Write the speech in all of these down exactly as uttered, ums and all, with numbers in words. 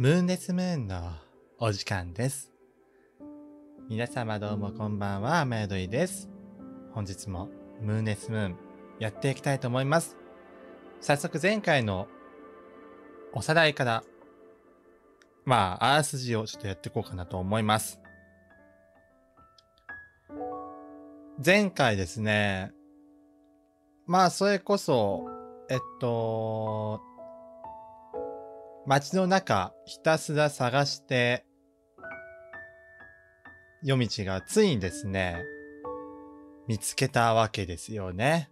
ムーンレスムーンのお時間です。皆様どうもこんばんは、アメドイです。本日もムーンレスムーンやっていきたいと思います。早速前回のおさらいから、まあ、あらすじをちょっとやっていこうかなと思います。前回ですね、まあ、それこそ、えっと、街の中ひたすら探して、夜道がついにですね、見つけたわけですよね。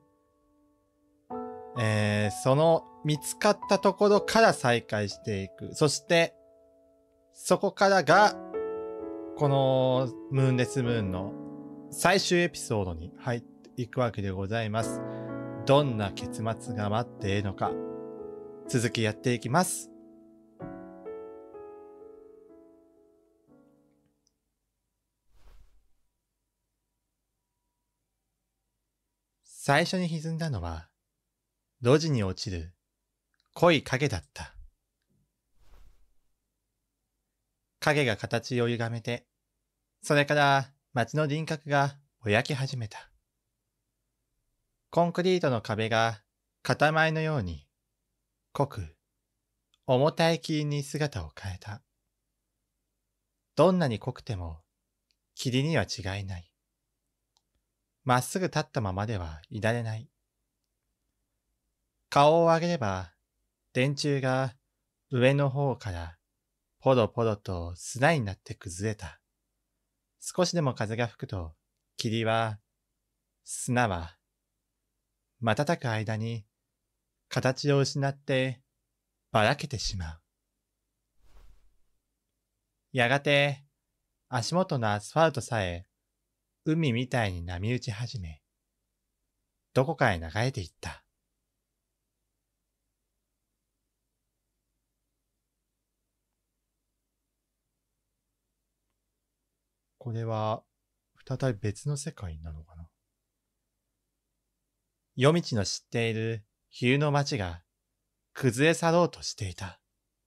えー、その見つかったところから再開していく。そして、そこからが、このムーンレスムーンの最終エピソードに入っていくわけでございます。どんな結末が待っているのか、続きやっていきます。最初に歪んだのは、路地に落ちる濃い影だった。影が形を歪めて、それから街の輪郭がぼやき始めた。コンクリートの壁が塊のように濃く重たい霧に姿を変えた。どんなに濃くても霧には違いない。まっすぐ立ったままではいられない。顔を上げれば電柱が上の方からポロポロと砂になって崩れた。少しでも風が吹くと霧は、砂は瞬く間に形を失ってばらけてしまう。やがて足元のアスファルトさえ海みたいに波打ち始め、どこかへ流れていった。これは再び別の世界なのかな。夜道の知っている昼の街が崩れ去ろうとしていた。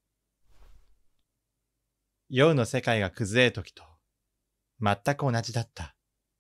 夜の世界が崩れるときと全く同じだった。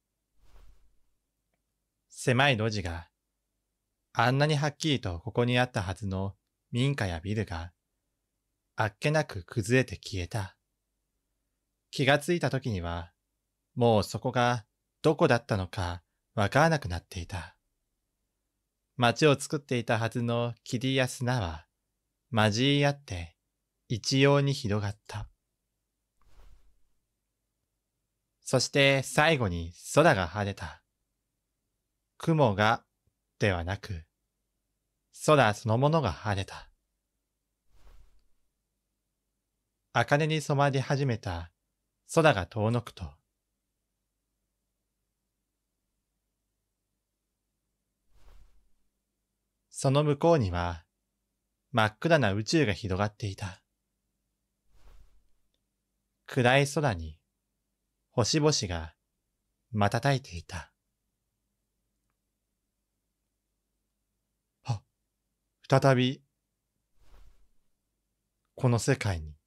狭い路地があんなにはっきりとここにあったはずの民家やビルがあっけなく崩れて消えた。気がついたときにはもうそこがどこだったのかわからなくなっていた。街を作っていたはずの霧や砂は混じり合って一様に広がった。そして最後に空が晴れた。雲がではなく空そのものが晴れた。茜に染まり始めた空が遠のくと、その向こうには真っ暗な宇宙が広がっていた。暗い空に星々が瞬いていた。あ、再びこの世界に。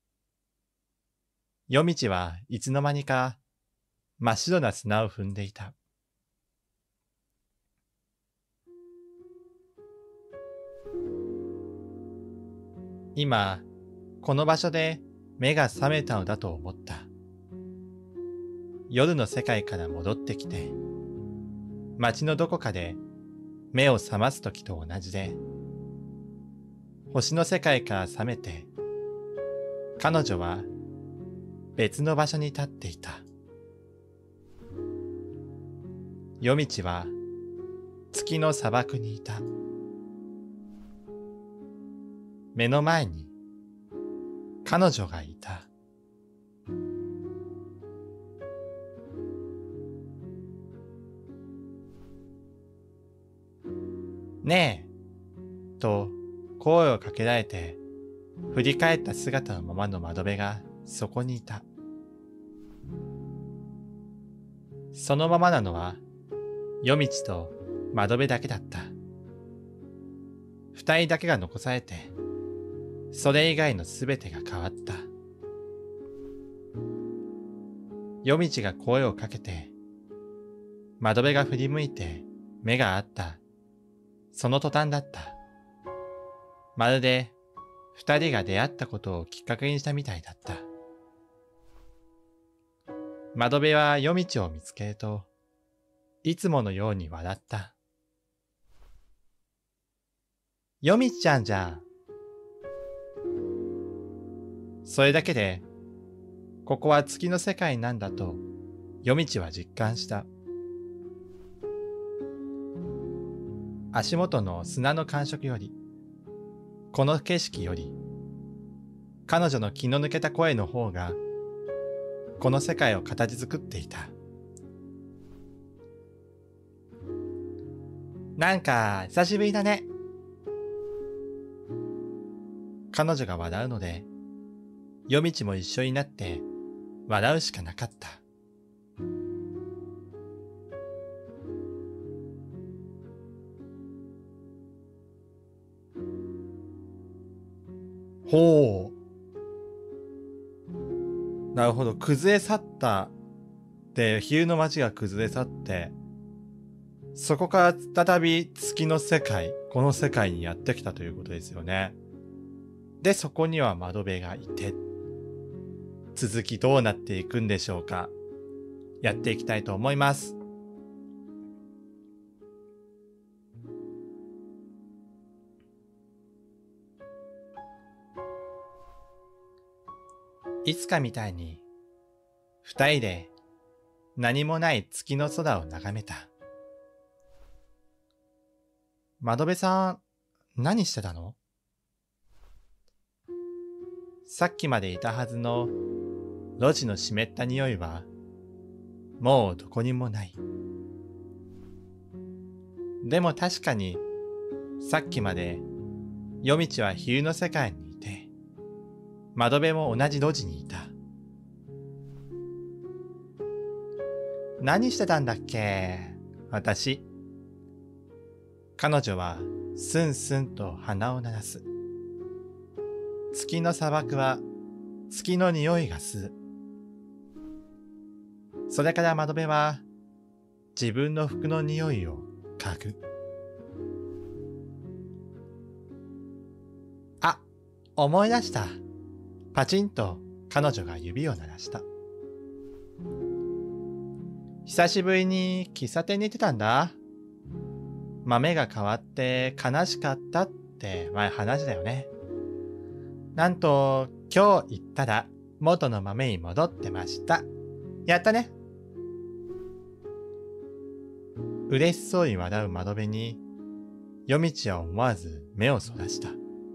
夜道はいつの間にか真っ白な砂を踏んでいた。今、この場所で目が覚めたのだと思った。夜の世界から戻ってきて、街のどこかで目を覚ますときと同じで、星の世界から覚めて、彼女は別の場所に立っていた。夜道は月の砂漠にいた。目の前に彼女がいた。ねえ、と声をかけられて、振り返った姿のままの窓辺がそこにいた。そのままなのは夜道と窓辺だけだった。二人だけが残されて、 それ以外のすべてが変わった。夜道が声をかけて、窓辺が振り向いて目が合った。その途端だった。まるで二人が出会ったことをきっかけにしたみたいだった。窓辺は夜道を見つけると、いつものように笑った。夜道ちゃんじゃん。それだけで、ここは月の世界なんだと、夜道は実感した。足元の砂の感触より、この景色より、彼女の気の抜けた声の方が、この世界を形作っていた。なんか、久しぶりだね。彼女が笑うので、夜道も一緒になって笑うしかなかった。ほう。なるほど。崩れ去った。で、昼の街が崩れ去って、そこから再び月の世界、この世界にやってきたということですよね。で、そこには窓辺がいて、続きどうなっていくんでしょうか。やっていきたいと思います。いつかみたいに、二人で何もない月の空を眺めた。窓辺さん、何してたの？さっきまでいたはずの路地の湿った匂いは、もうどこにもない。でも確かに、さっきまで夜道は昼の世界にいて、窓辺も同じ路地にいた。何してたんだっけ？私。彼女はスンスンと鼻を鳴らす。月の砂漠は月の匂いが吸う。それから窓辺は自分の服の匂いを嗅ぐ。あ、思い出した。パチンと彼女が指を鳴らした。久しぶりに喫茶店に行ってたんだ。豆が変わって悲しかったって前話だよね。なんと今日行ったら元の豆に戻ってました。やったね。嬉しそうに笑う窓辺に夜道は思わず目をそらした。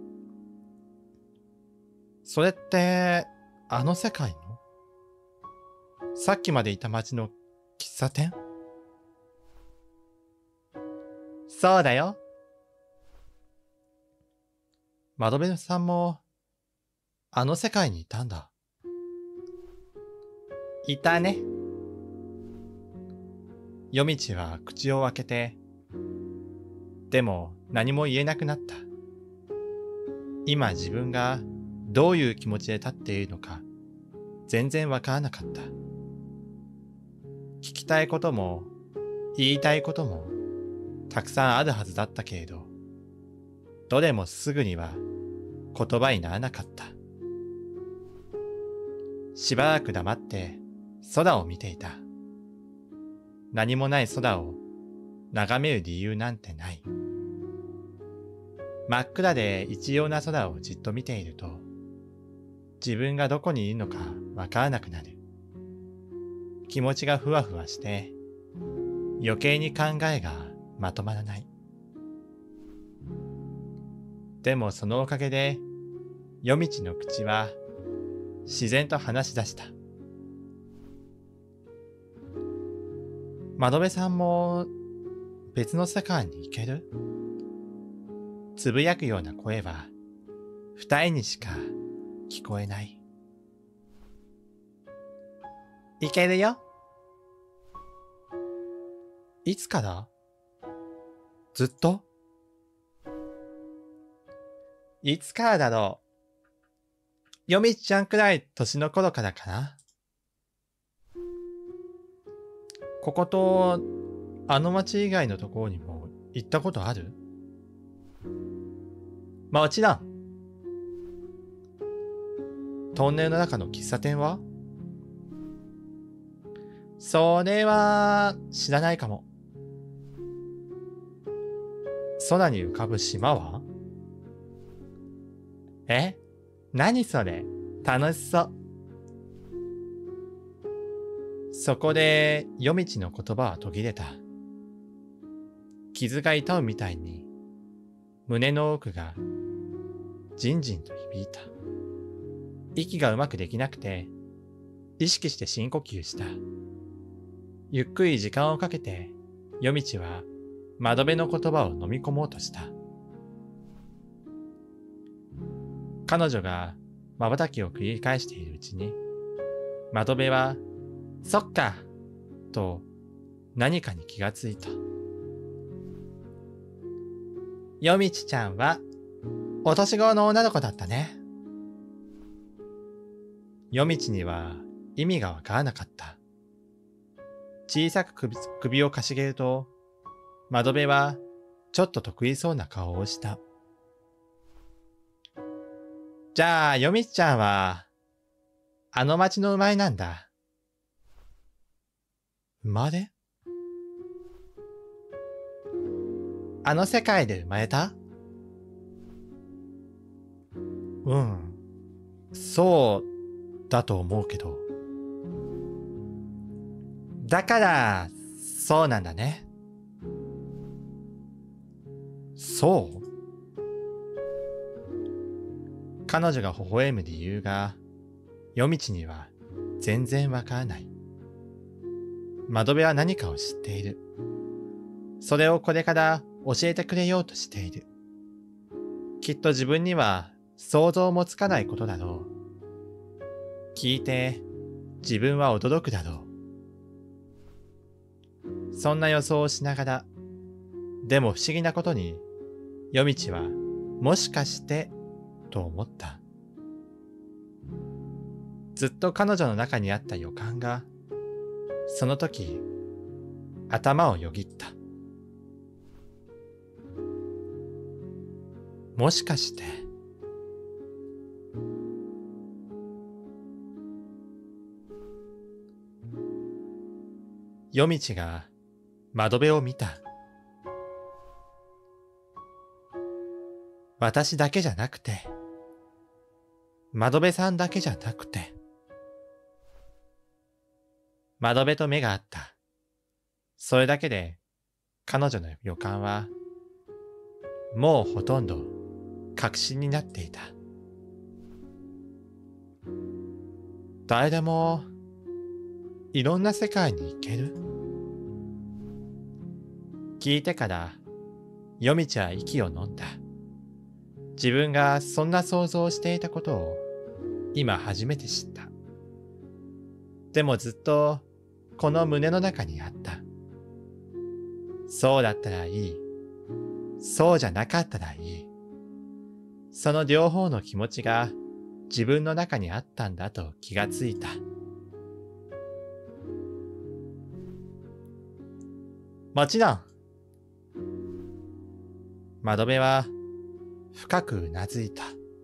それってあの世界のさっきまでいた街の喫茶店？そうだよ。窓辺さんもあの世界にいたんだ。いたね。夜道は口を開けて、でも何も言えなくなった。今自分がどういう気持ちで立っているのか全然わからなかった。聞きたいことも言いたいこともたくさんあるはずだったけれど、どれもすぐには言葉にならなかった。しばらく黙って空を見ていた。何もない空を眺める理由なんてない。真っ暗で一様な空をじっと見ていると、自分がどこにいるのかわからなくなる。気持ちがふわふわして、余計に考えがまとまらない。でもそのおかげで、夜道の口は自然と話し出した。窓辺さんも別の世界に行ける？つぶやくような声は二人にしか聞こえない。行けるよ。いつから？ずっと？いつからだろう。 よみちちゃんくらい年の頃からかな。ここと、あの町以外のところにも行ったことある？もちろん。トンネルの中の喫茶店は？それは、知らないかも。空に浮かぶ島は？え？何それ？楽しそう。そこで、夜道の言葉は途切れた。傷が痛むみたいに、胸の奥が、じんじんと響いた。息がうまくできなくて、意識して深呼吸した。ゆっくり時間をかけて、夜道は窓辺の言葉を飲み込もうとした。彼女が瞬きを繰り返しているうちに、窓辺は、そっか、と何かに気がついた。夜道ちゃんは、お年頃の女の子だったね。夜道には意味がわからなかった。小さく 首, 首をかしげると、窓辺はちょっと得意そうな顔をした。じゃあ、夜道ちゃんは、あの町の生まれなんだ。生まれ？あの世界で生まれた？うん、そうだと思うけど。だから、そうなんだね。そう？彼女が微笑む理由が、夜道には全然わからない。窓辺は何かを知っている。それをこれから教えてくれようとしている。きっと自分には想像もつかないことだろう。聞いて自分は驚くだろう。そんな予想をしながら、でも不思議なことに、夜道はもしかしてと思った。ずっと彼女の中にあった予感が、その時、頭をよぎった。もしかして、夜道が窓辺を見た。私だけじゃなくて、窓辺さんだけじゃなくて、窓辺と目があった。それだけで彼女の予感はもうほとんど確信になっていた。誰でもいろんな世界に行ける？聞いてから夜道は息を飲んだ。自分がそんな想像をしていたことを今初めて知った。でもずっとこの胸の中にあった。そうだったらいい。そうじゃなかったらいい。その両方の気持ちが自分の中にあったんだと気がついた。もちろん。窓辺は深くうなずいた。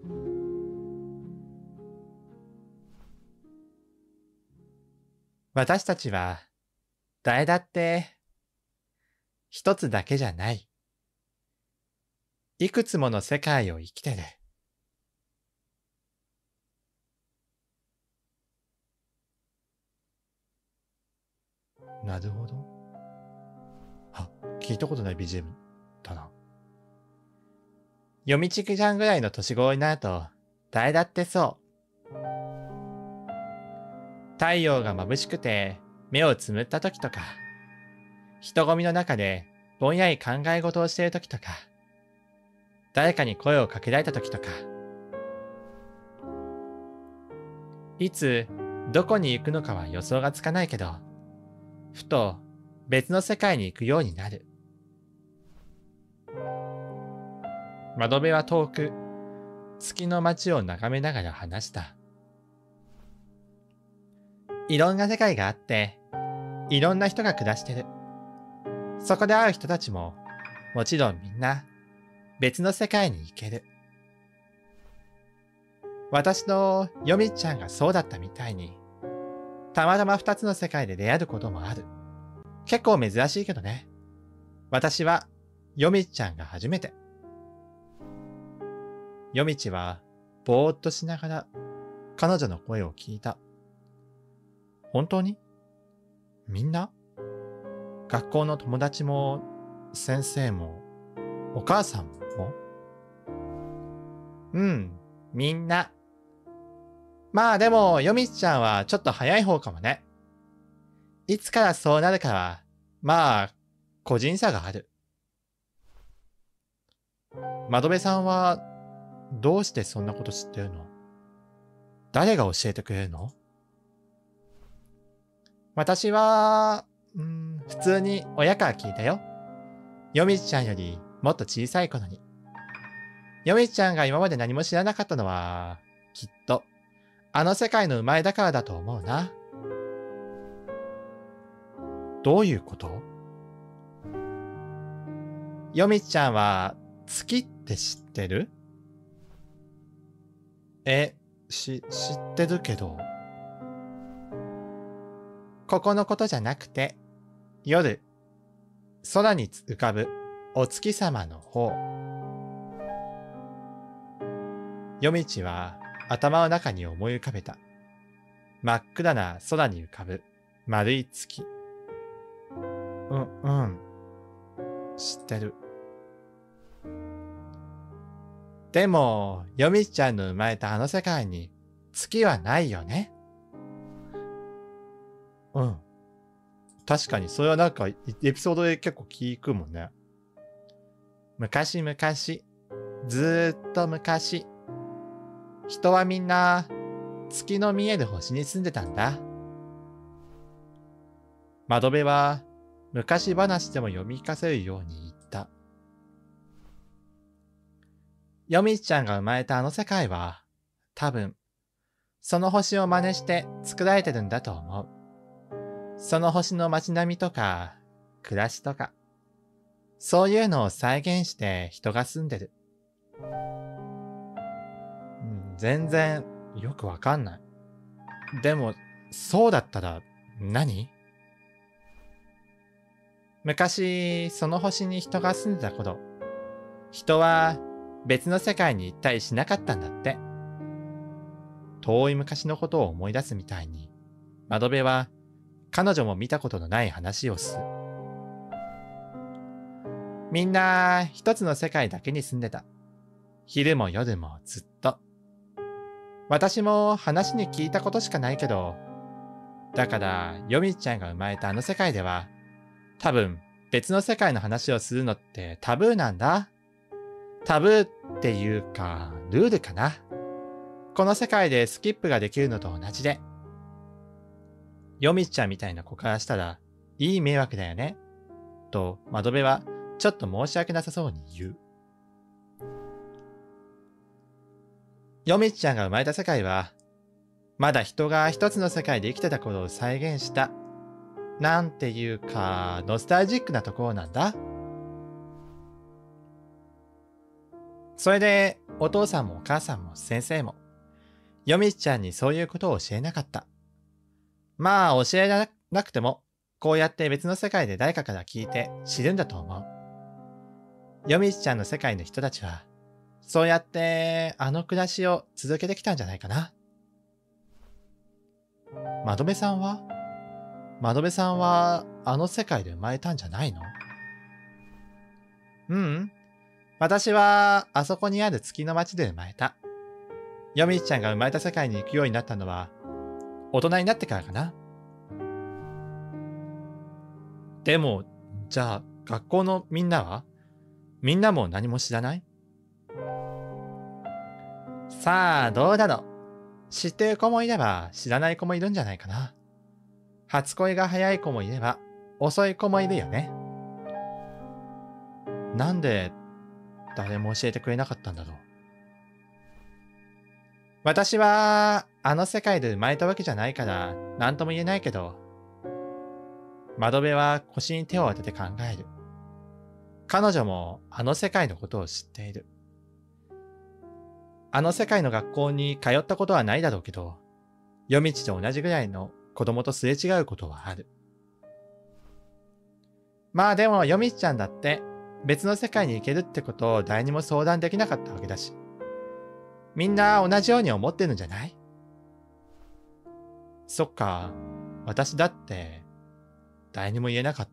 私たちは誰だって一つだけじゃない。いくつもの世界を生きてる。なるほど。あ、聞いたことない ビージーエム だな。夜道ちゃんぐらいの年頃になると誰だってそう。太陽が眩しくて目をつむった時とか、人混みの中でぼんやり考え事をしている時とか、誰かに声をかけられた時とか、いつどこに行くのかは予想がつかないけど、ふと別の世界に行くようになる。窓辺は遠く、 月の街を眺めながら話した。いろんな世界があって、いろんな人が暮らしてる。そこで会う人たちも、もちろんみんな、別の世界に行ける。私のヨミちゃんがそうだったみたいに、たまたま二つの世界で出会うこともある。結構珍しいけどね。私は、ヨミちゃんが初めて。ヨミチは、ぼーっとしながら、彼女の声を聞いた。本当に？みんな？学校の友達も、先生も、お母さんも？うん、みんな。まあでも、ヨミちゃんはちょっと早い方かもね。いつからそうなるかは、まあ、個人差がある。窓辺さんは、どうしてそんなこと知ってるの？誰が教えてくれるの？私は、うん、普通に親から聞いたよ。ヨミちゃんよりもっと小さい頃に。ヨミちゃんが今まで何も知らなかったのは、きっと、あの世界の生まれだからだと思うな。どういうこと？ヨミちゃんは月って知ってる？え、し、知ってるけど。ここのことじゃなくて、夜、空に浮かぶお月様の方。夜道は頭の中に思い浮かべた。真っ暗な空に浮かぶ丸い月。うん、うん。知ってる。でも、ヨミちゃんの生まれたあの世界に月はないよね。うん。確かに、それはなんかエピソードで結構聞くもんね。昔々、ずーっと昔、人はみんな月の見える星に住んでたんだ。窓辺は昔話でも読み聞かせるように言った。ヨミちゃんが生まれたあの世界は、多分、その星を真似して作られてるんだと思う。その星の街並みとか、暮らしとか、そういうのを再現して人が住んでる。うん、全然よくわかんない。でも、そうだったら何？昔、その星に人が住んでた頃、人は別の世界に行ったりしなかったんだって。遠い昔のことを思い出すみたいに、窓辺は彼女も見たことのない話をする。みんな一つの世界だけに住んでた。昼も夜もずっと。私も話に聞いたことしかないけど、だからヨミちゃんが生まれたあの世界では、多分別の世界の話をするのってタブーなんだ。タブーっていうか、ルールかな。この世界でスキップができるのと同じで。ヨミちゃんみたいな子からしたら、いい迷惑だよね。と、窓辺はちょっと申し訳なさそうに言う。ヨミちゃんが生まれた世界は、まだ人が一つの世界で生きてた頃を再現した、なんていうか、ノスタルジックなところなんだ。それで、お父さんもお母さんも先生も、ヨミちゃんにそういうことを教えなかった。まあ、教えなくても、こうやって別の世界で誰かから聞いて知るんだと思う。ヨミちゃんの世界の人たちは、そうやってあの暮らしを続けてきたんじゃないかな。窓辺さんは窓辺さんはあの世界で生まれたんじゃないの？うん。私はあそこにある月の町で生まれた。ヨミちゃんが生まれた世界に行くようになったのは大人になってからかな。でも、じゃあ学校のみんなは？みんなも何も知らない？さあ、どうだろう。知ってる子もいれば知らない子もいるんじゃないかな。初恋が早い子もいれば遅い子もいるよね。なんで誰も教えてくれなかったんだろう。 私は、あの世界で生まれたわけじゃないから、何とも言えないけど、窓辺は腰に手を当てて考える。彼女もあの世界のことを知っている。あの世界の学校に通ったことはないだろうけど、夜道と同じぐらいの子供とすれ違うことはある。まあでも夜道ちゃんだって別の世界に行けるってことを誰にも相談できなかったわけだし、みんな同じように思ってるんじゃない？そっか、私だって誰にも言えなかった。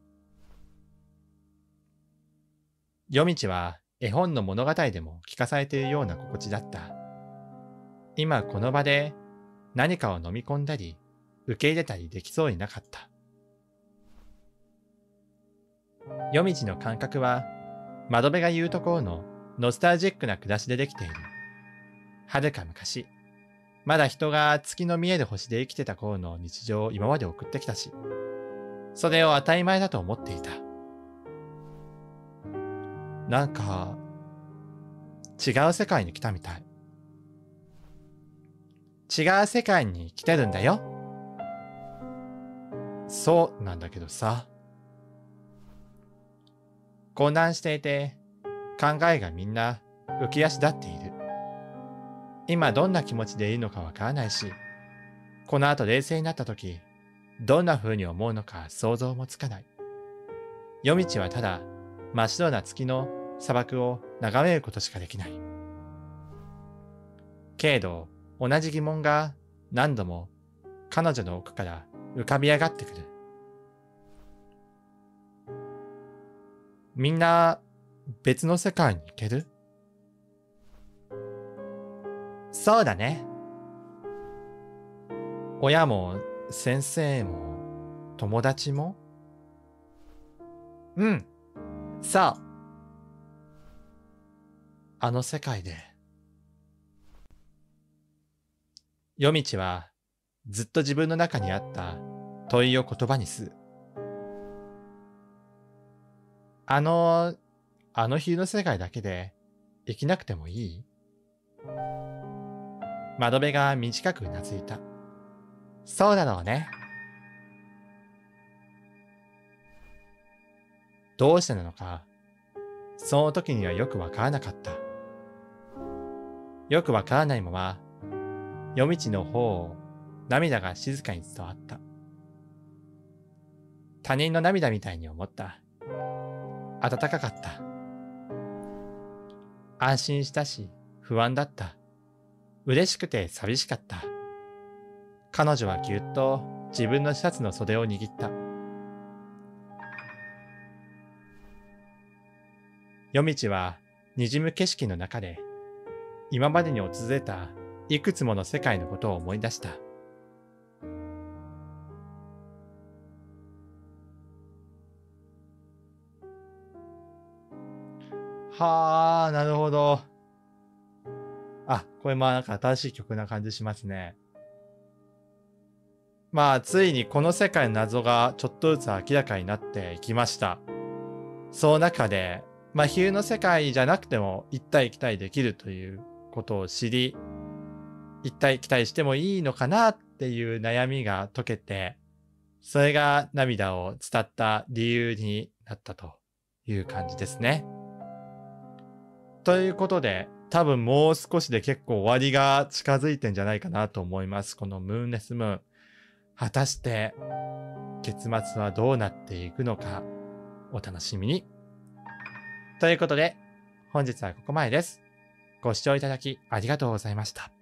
夜道は絵本の物語でも聞かされているような心地だった。今この場で何かを飲み込んだり受け入れたりできそうになかった。夜道の感覚は窓辺が言うところのノスタルジックな暮らしでできている。はるか昔、まだ人が月の見える星で生きてた頃の日常を今まで送ってきたし、それを当たり前だと思っていた。なんか、違う世界に来たみたい。違う世界に来てるんだよ。そうなんだけどさ。混乱していて、考えがみんな浮き足立っている。今どんな気持ちでいるのかわからないし、この後冷静になった時、どんな風に思うのか想像もつかない。夜道はただ真っ白な月の砂漠を眺めることしかできない。けれど、同じ疑問が何度も彼女の奥から浮かび上がってくる。みんな別の世界に行ける？そうだね。親も先生も友達も？うん、そう。あの世界で。夜道はずっと自分の中にあった問いを言葉にする。あの、あの昼の世界だけで生きなくてもいい？窓辺が短くうなずいた。そうだろうね。どうしてなのか、その時にはよくわからなかった。よくわからないまま、夜道の方を涙が静かに伝わった。他人の涙みたいに思った。温かかった。安心したし、不安だった。嬉しくて寂しかった。彼女はぎゅっと自分のシャツの袖を握った。夜道は滲む景色の中で、今までに訪れたいくつもの世界のことを思い出した。はあ、なるほど。あ、これもなんか新しい曲な感じしますね。まあ、ついにこの世界の謎がちょっとずつ明らかになってきました。その中で、まあ、比喩の世界じゃなくても一体一体できるということを知り、一体期待してもいいのかなっていう悩みが解けて、それが涙を伝った理由になったという感じですね。ということで、多分もう少しで結構終わりが近づいてんじゃないかなと思います。このムーンレスムーン。果たして結末はどうなっていくのかお楽しみに。ということで、本日はここまでです。ご視聴いただきありがとうございました。